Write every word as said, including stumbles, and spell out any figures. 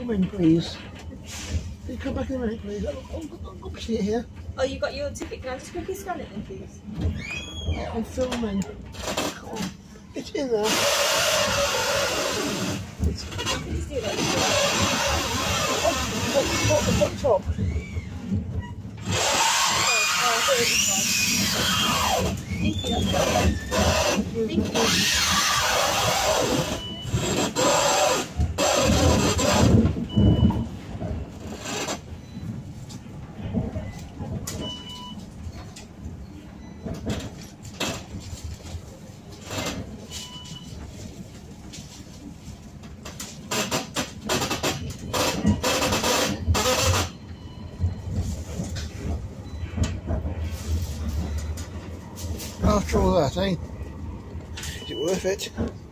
come in, please? Can you come back in a minute, please? I'll, I'll, I'll go sit here. Oh, you got your ticket. Can I just quickly scan it then, please? I'm filming. Come on. It's in there. It's Please do that. at the top. top. Oh, I thought it was fine. Thank you, that's good. Thank you. After all that, eh? Is it worth it?